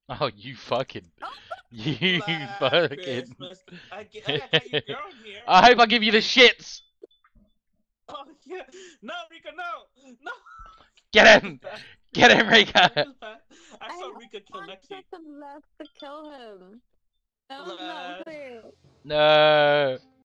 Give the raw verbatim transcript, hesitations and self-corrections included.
Oh, you fucking. Oh, You Last fucking. Christmas, I get. I got you girl here. I hope I give you the shits! Oh yeah. No, Rika, no, no. Get him! Get him, Rika! I I saw have Rika kill one Lexi. second left to kill him. That was not Last. fair. No.